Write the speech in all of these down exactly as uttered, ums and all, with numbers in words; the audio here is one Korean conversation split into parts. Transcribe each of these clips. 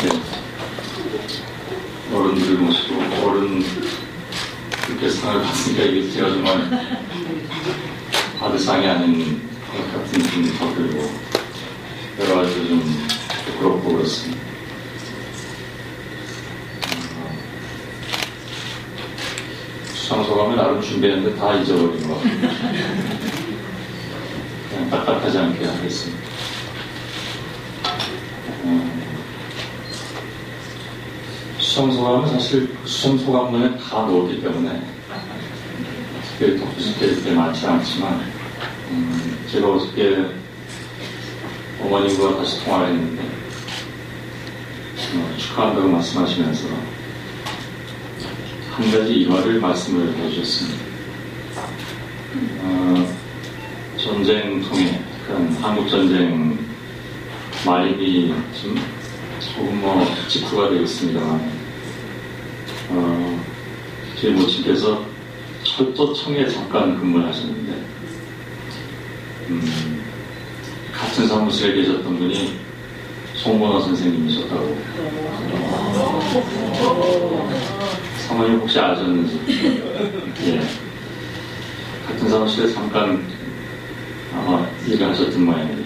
이렇게 어른들을 모시고 어른 이렇게 상을 받으니까 이게 제가 정말 받을 상이 아닌 것 같은 느낌이 더 들고 여러 가지 좀 부끄럽고 그렇습니다. 수상소감을 나름 준비했는데 다 잊어버린 것 같아요. 그냥 딱딱하지 않게 하겠습니다. 음, 수상소감은 사실 수상소감문에 다 넣었기 때문에 특별히 덧붙일 게 많지 않지만 음, 제가 어저께 어머님과 다시 통화를 했는데 어, 축하한다고 말씀하시면서 한 가지 일화를 말씀을 해주셨습니다. 어, 전쟁 통해 그런 한국전쟁 말임이 좀 조금 뭐 직후가 되어 있습니다만 어, 제 모친께서 철도청에 잠깐 근무를 하셨는데 음, 같은 사무실에 계셨던 분이 송건호 선생님이셨다고. 사모님 혹시 아셨는지? 예. 같은 사무실에 잠깐 아마 일을 하셨던 모양입니다.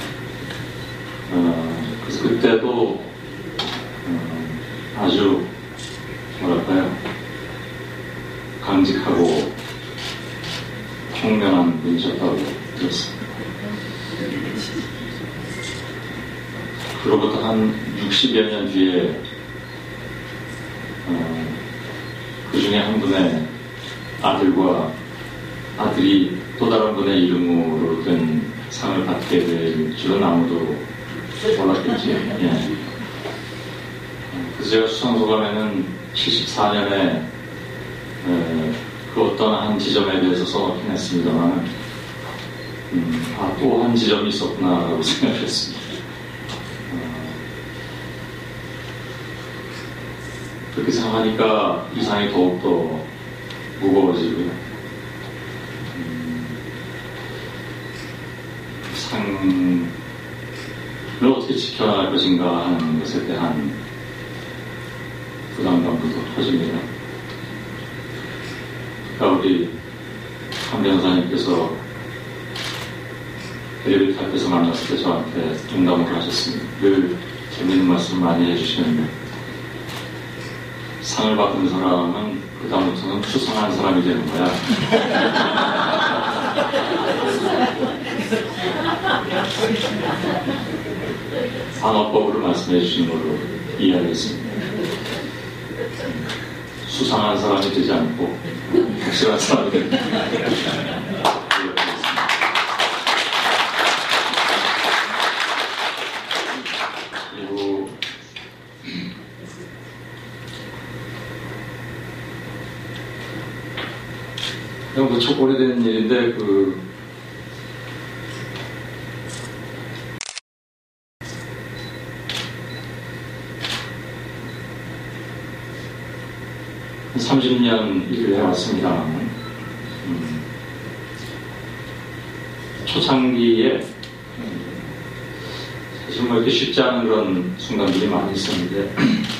어, 그래서 그때도 어, 아주 뭐랄까요, 강직하고 총명한 분이셨다고 들었습니다. 그로부터 한 육십여 년 뒤에 어, 그 중에 한 분의 아들과 아들이 또 다른 분의 이름으로 된 상을 받게 될 줄은 아무도 몰랐겠지. 예. 그래서 제가 수상소감에는 칠십사 년에 에, 그 어떤 한 지점에 대해서 써놓긴 했습니다만 음, 아, 또 한 지점이 있었구나라고 생각했습니다. 그렇게 생각하니까 이 상이 더욱더 무거워지고요. 음, 상을 어떻게 지켜나갈 것인가 하는 것에 대한 부담감도 더 커집니다. 그러니까 우리 한 변호사님께서 텔레비를 탈 때서 만났을 때 저한테 농담을 하셨습니다. 늘 재밌는 말씀 많이 해주시는데 상을 받은 사람은 그다음부터는 수상한 사람이 되는 거야. 방어법으로 말씀해 주신 걸로 이해하겠습니다. 수상한 사람이 되지 않고 확실한 사람이 되는 거야. 그리고 그냥 무척 오래된 일인데 그 삼십 년 일을 해왔습니다. 음, 초창기에 사실 뭐 이렇게 쉽지 않은 그런 순간들이 많이 있었는데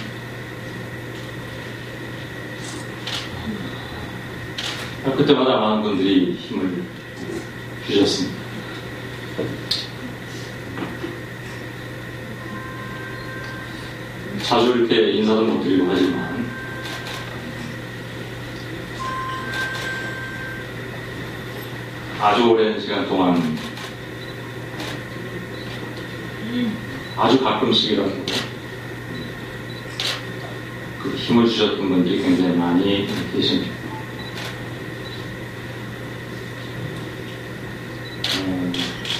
그때마다 많은 분들이 힘을 주셨습니다. 자주 이렇게 인사도 못 드리고 하지만 아주 오랜 시간 동안 아주 가끔씩이라도 그 힘을 주셨던 분들이 굉장히 많이 계십니다. 음,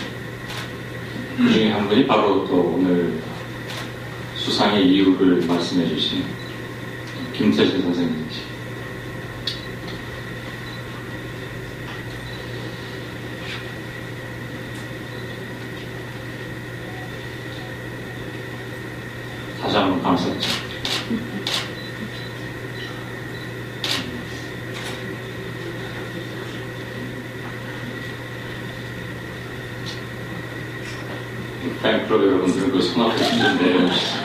그 중에 한 분이 바로 또 오늘 수상의 이유를 말씀해 주신 김태진 선생님이십니다. 다시 한번 감사드립니다. 팬클럽 여러분들은 그 손 앞에 좀 내려주시죠.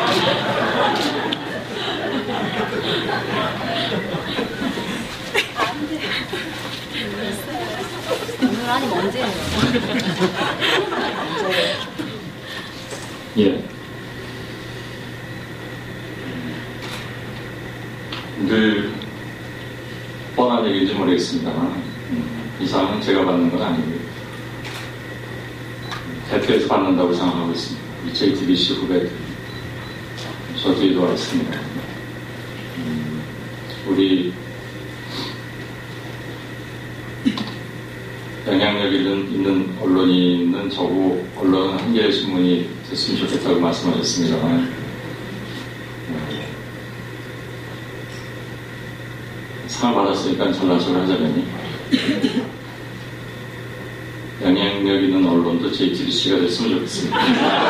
오늘 아니면 언제예요? 예. 늘 뻔한 얘기인지 모르겠습니다만 음, 이 상은 제가 받는 건 아니고요. 대표에서 받는다고 생각하고 있습니다. 우리 제이티비씨 후배들 저 뒤에도 와 있습니다. 음, 우리 영향력 있는, 있는 언론이 있는 저고 언론 한 개의 신문이 됐으면 좋겠다고 말씀하셨습니다만 상을 받았으니까 잘난 척을 하자면요. 영향력 있는 언론도 제이티비씨가 됐으면 좋겠습니다.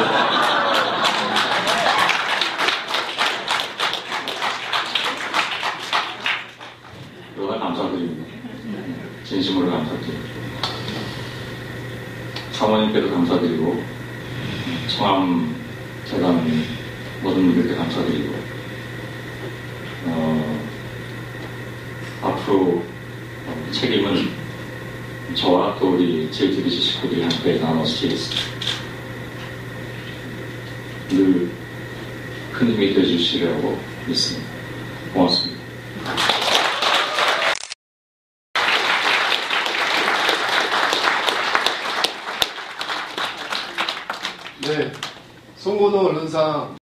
그러나 감사드립니다. 진심으로 감사드립니다. 사모님께도 감사드리고 청암 재단 모든 분들께 감사드리고 어, 앞으로 책임은 저와 또 우리 제이티비씨 식구들이 함께 나눠서 지겠습니다. 늘 큰 힘이 되어주시리라고 믿습니다. 고맙습니다. 네, 송건호 언론상